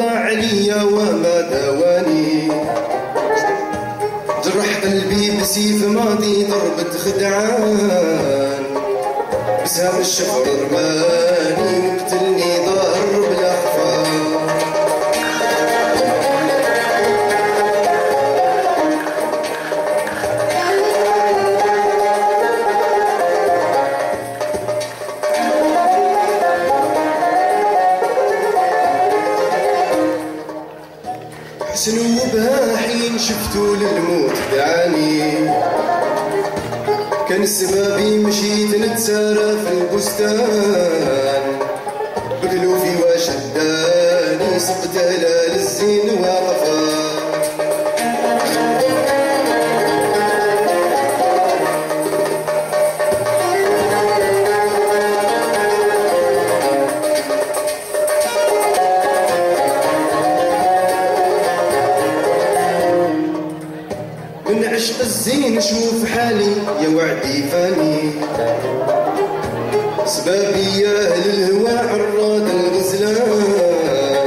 قضى عليا وما داواني، جرح قلبي بسيف ماضي ضربة خدعان، بسهم الشفر رماني وقتلني ضرب الأخفار. حسن وباحين شفتو للموت دعاني، كان سبابي مشيت نتسارى في البستان، بقلوفي وشداني صبت هلال الزين وقفا. من عشق الزين شوف حالي يا وعدي فاني، سبابي يا اهل الهوى عراد الغزلان،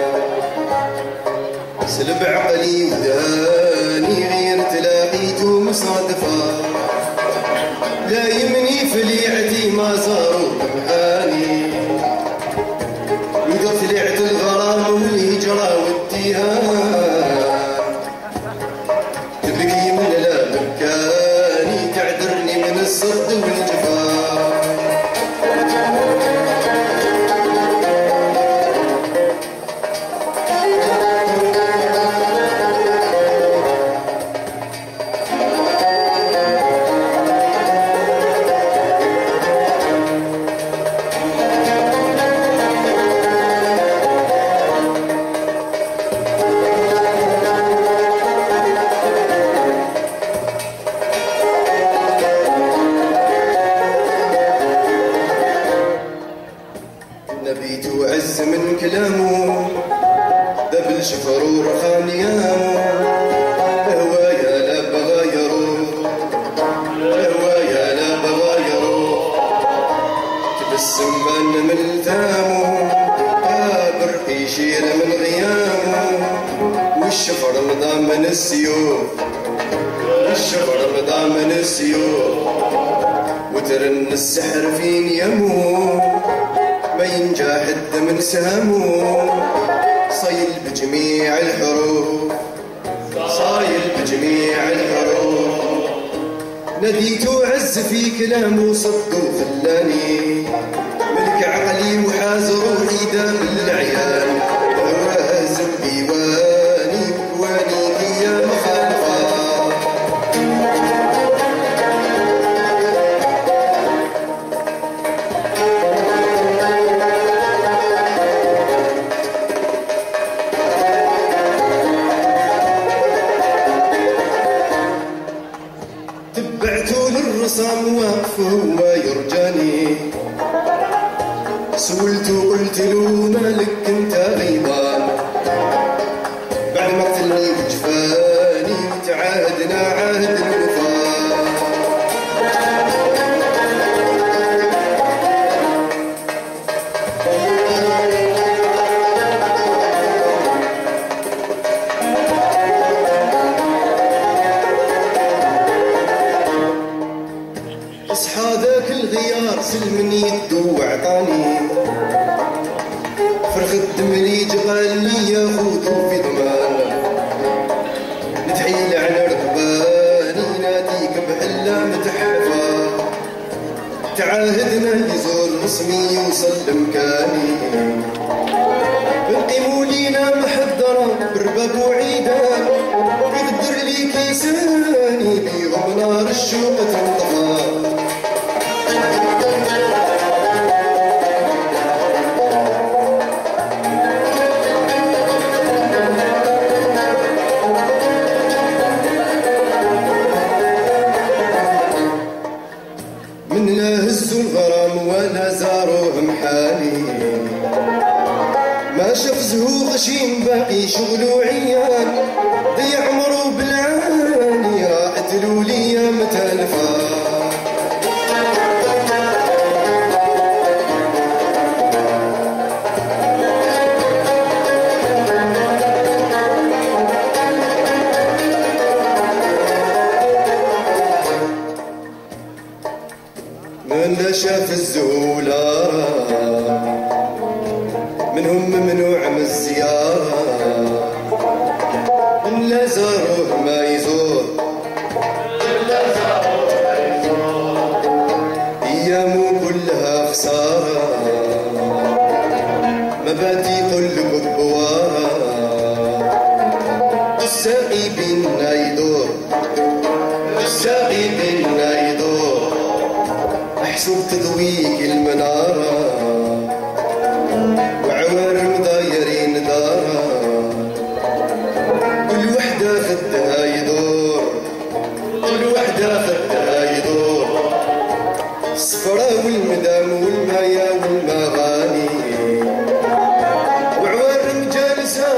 سلب عقلي وداني غير تلاقيته مصادفة، لا يمني فليعتي ما صاروا بمحاني، وإذا طلعت الغرام والهجرة والتيهان، تبكي من لا بكاني تعذرني من الصد والجفاء. نبيت عز من كلامه دبل شفر ورخان يامه، هوايا لا بغايرو هوايا لا بغايرو، تبسم من ملتامه برقي شير من غيامه، والشفر مضى من السيوف والشفر مضى من السيوف، وترن السحر في نيمه ما ينجا حد من سهمه، صايل بجميع الحروف صايل بجميع الحروف. نديت عز في كلامه صدوا خلاني، ملك عقلي وحاز روحي دام العيال، وهازم ديواني بكواني هي مخالفة. تبعتو للرسام واقف هو يرجاني، سولتو قلت له مالك انت غيبان، بعد ما قتلني وجفاني وتعاهدنا عهد الوفاء. اصحى ذاك الغيار سلمني يدو وعطاني، فرخ الدملي جغال لي ياخذو في ضمان، نتحيل على ركباني ناديك بحلة متحفة، تعاهدنا يزور اسمي يوصل لمكاني، بنقيمو لينا محضرة برباب وعيدان، يقدر لي كيساني بيضم نار الشوق تنطفى. من لا هزوا الغرام ولا زاروه محالي، ما شاف زهو غشيم باقي شغلو عيان، ضيع عمرو بالعاني راحت الولية متالفة.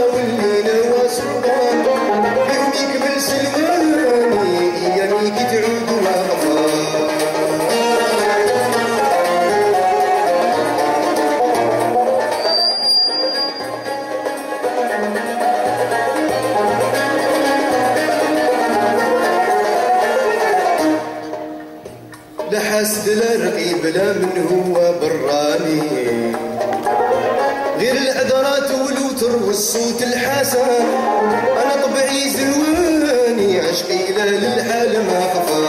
واللي نوى سلطان بهم يكمل سلماني ايامي كي تعود واقفة لا حاسد لا رقيب لا من هو براني غير العذرات والوتر والصوت الحسن انا طبعي زواني عشقي لا للحال ما خفا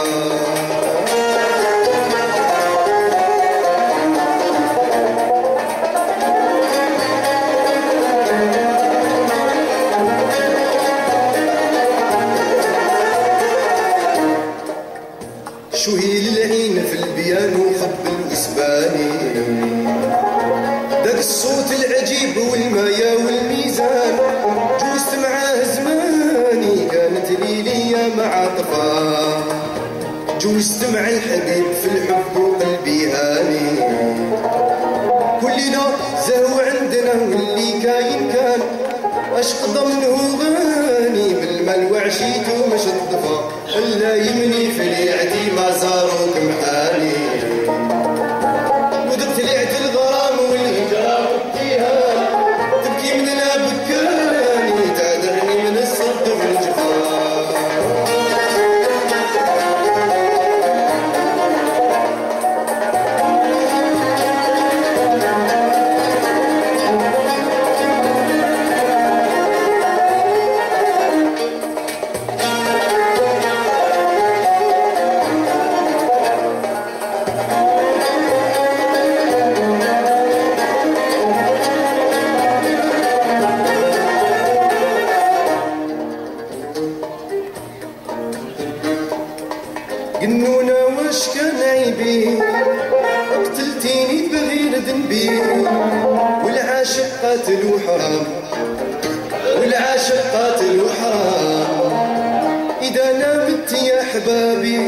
شوهي للعين في البيانو خب الوسباني داك الصوت العجيب والمايا والميزان جوزت معاه زماني كانت ليليا معاطفة جوزت مع الحبيب في الحب وقلبي هاني كلنا زهو عندنا واللي كاين كان اشق ضمنه غاني بالمال وعشيته مش الضفا الا يمني في ليعتي ما زاروك محالي وذقت ليعت الغرام والهجرة والتيهان تبكي من لا بكاني تعذرني من الصد والجفا قنونا واش كان عيبي قتلتيني بغير ذنبي والعاشق قاتل وحرام والعاشق قاتل وحرام إذا نامت يا حبابي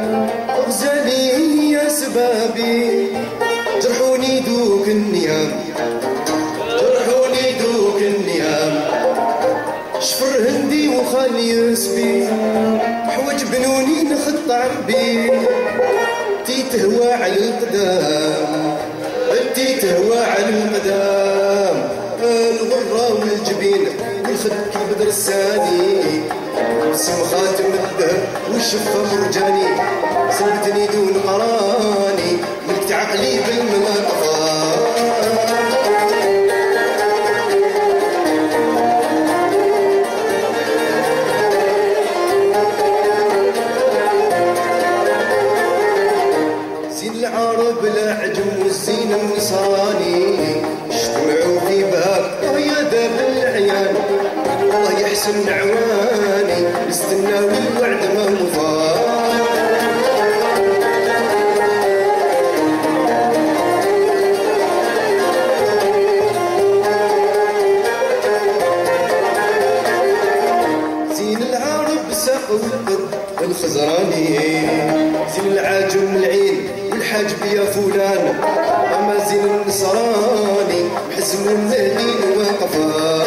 غزالي يا سبابي جرحوني دوك النيام جرحوني دوك النيام شفر هندي وخالي يسبي حوج بنوني نخط عربي تي تهوى على القدام تي تهوى على القدام الغرة والجبين والخد كالبدر الساني وسم خاتم الذهب والشفة مرجاني سبتني دون قراني ملكت عقلي بالمناطفة العرب لا عجم والزين النصراني اجتمعوا في باب ويا داب العيان الله يحسن عواني استناو الوعد ما مضى زين العرب ساقوا القد الخزراني زين العاجم العين الحاجب يا فلان اما زين النصراني حزم الليل واقفا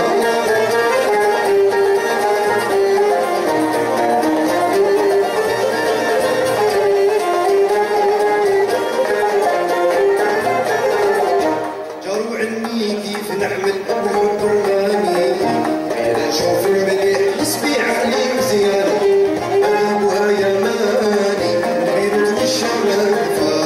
جاروا عني كيف نعمل الحب الراني نشوف المليح نسبي عقلي مزيان ابوها يا ماني البيروت والشمال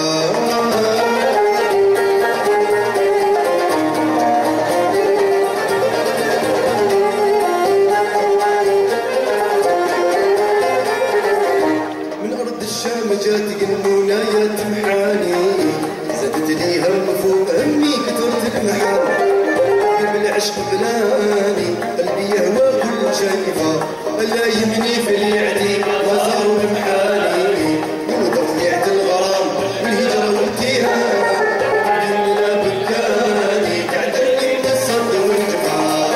جاتك المنايا تمحاني زادت لي هم فوق همي كثرت المحال بالعشق بلاني قلبي يهوى كل شايفة الا يمني في اليعدي وزار المحالي ونضرب يعد الغرام والهجرة والتيهان جملة بكاني تعدلني من الصد والجفا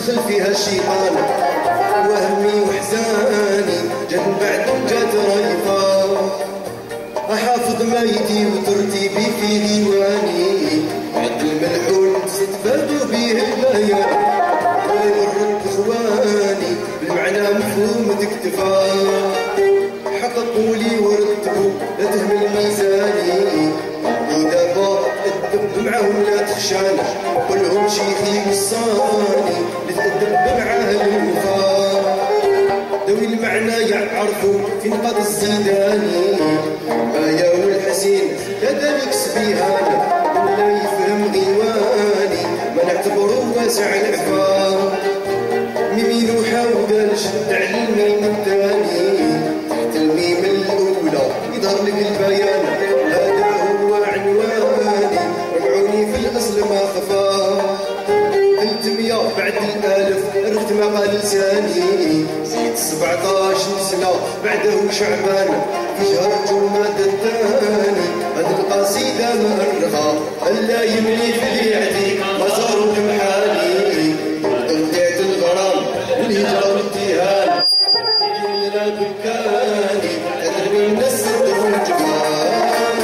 دخل فيها الشيطان وهمي وحزاني جات بعد جات رايفة أحافظ ميتي وترتيبي في ديواني عد الملحون ستفادوا بيه البيان ويغرد إخواني بالمعنى مفهوم تكتفى حققوا لي ورتبوا لا تهمل ميزاني ودابا الدب معاهم لا تخشاني كلهم شيخي وصاني لتأدب معاه الوفا ذوي المعنى يعرفوا في نقاط الزيداني مايا والحسين كذلك سبيهان ولا يفهم غيواني ما نعتبره واسع العفا ميمين وحاول شد على الميم الثاني تحت الميم الاولى يظهر لك البيان هذا هو عنواني رجعوني في الاصل ما خفا 300 بعد الالف عرفت ما قال لساني زيد 17 سنه بعده شعبان في شهر جمادى الثاني هذه القصيده مؤرخه الا يملي في ليعتي مزار المحالي ضيعت الغرام والهجره والتيهان تجي لنا بكاني تدري من السد والجبال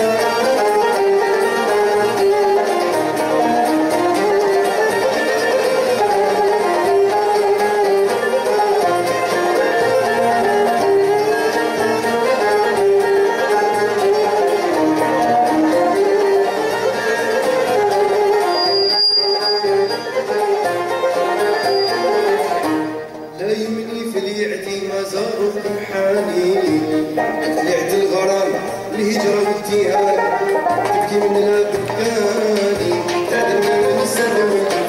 طلعت الغرام الهجرة والتيهان تبكي من البكاني تعلمني من السر